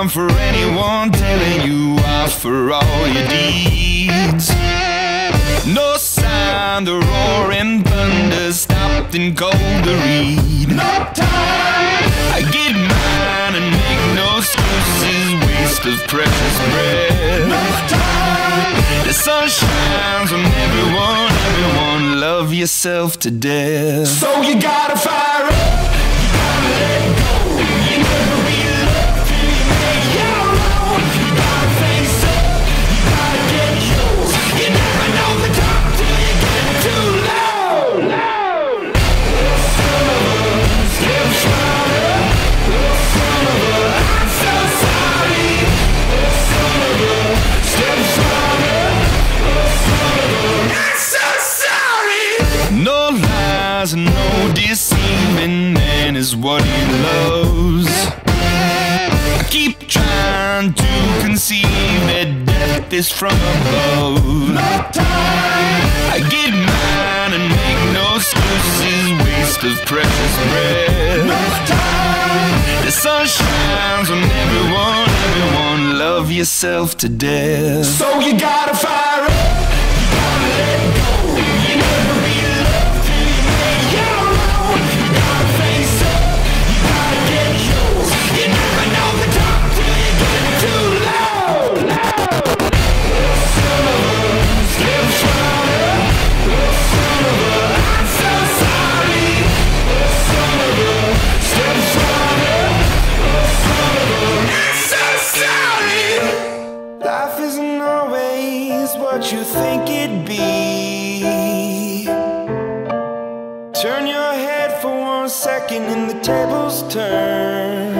time for anyone telling you off for all your deeds. No sign the roaring thunder stopped and cold to read. No time. I get mine and make no excuses, waste of precious breath. No time. The sun shines on everyone, love yourself to death. So you gotta fire up, you gotta let go. You never really love till you make your own. You gotta face up, you gotta get yours. You never know the time till you get too low. Little son of a, still trying. Little son of a, I'm so sorry. Little son of a, still trying. Little son of a, I'm so sorry. No lies and no deceiving, man is what he loves. I keep trying to conceive that death is from above. No time. I get mine and make no excuses, waste of precious breath. No time. The sun shines on everyone, love yourself to death. So you gotta fire up, you gotta let go. You never really love till you make your own. You gotta face up, you gotta get yours. You never know the time till you get too low. Little son of a, still trying. Little son of a, I'm so sorry. Little son of a, still trying. Little son of a, I'm so sorry. Life isn't always what you think it'd be. Turn your head for 1 second and the tables turn.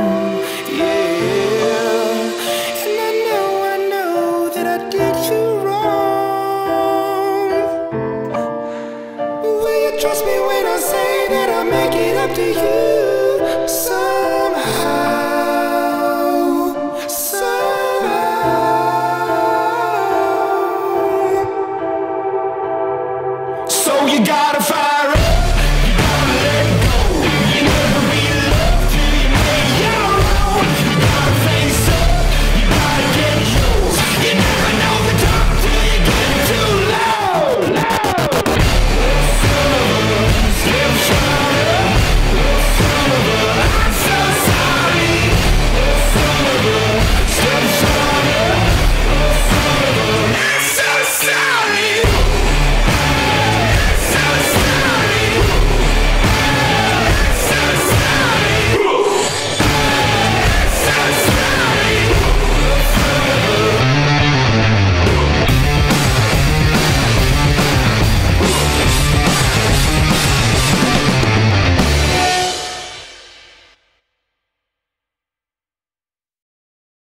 Yeah. And I know that I did you wrong. But will you trust me when I say that I'll make it up to you?